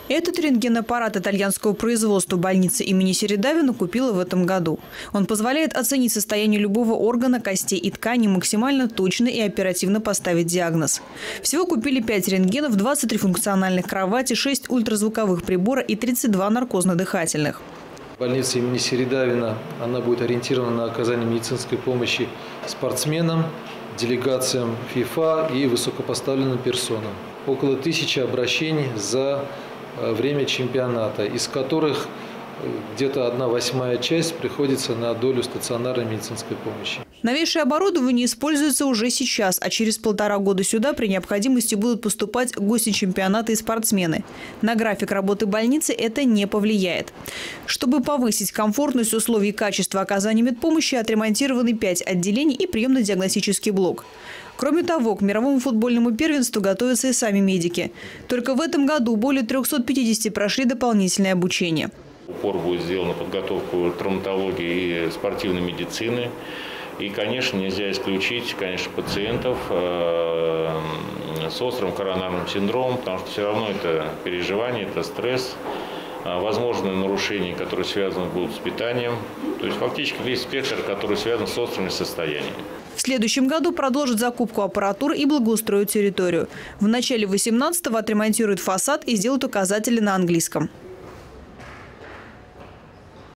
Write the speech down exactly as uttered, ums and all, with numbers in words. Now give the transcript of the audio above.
Этот рентгенаппарат итальянского производства больница имени Середавина купила в этом году. Он позволяет оценить состояние любого органа, костей и тканей, максимально точно и оперативно поставить диагноз. Всего купили пять рентгенов, двадцать три функциональных кровати, шесть ультразвуковых прибора и тридцать два наркозно-дыхательных. Больница имени Середавина, она будет ориентирована на оказание медицинской помощи спортсменам, делегациям ФИФА и высокопоставленным персонам. Около тысячи обращений за время чемпионата, из которых где-то одна восьмая часть приходится на долю стационарной медицинской помощи. Новейшее оборудование используется уже сейчас, а через полтора года сюда при необходимости будут поступать гости чемпионата и спортсмены. На график работы больницы это не повлияет. Чтобы повысить комфортность условий и качество оказания медпомощи, отремонтированы пять отделений и приемно-диагностический блок. Кроме того, к мировому футбольному первенству готовятся и сами медики. Только в этом году более трёхсот пятидесяти прошли дополнительное обучение. Упор будет сделан на подготовку травматологии и спортивной медицины. И, конечно, нельзя исключить, конечно, пациентов э, с острым коронарным синдромом, потому что все равно это переживание, это стресс, э, возможные нарушения, которые связаны будут с питанием. То есть фактически весь спектр, который связан с острыми состояниями. В следующем году продолжат закупку аппаратуры и благоустроят территорию. В начале две тысячи восемнадцатого отремонтируют фасад и сделают указатели на английском.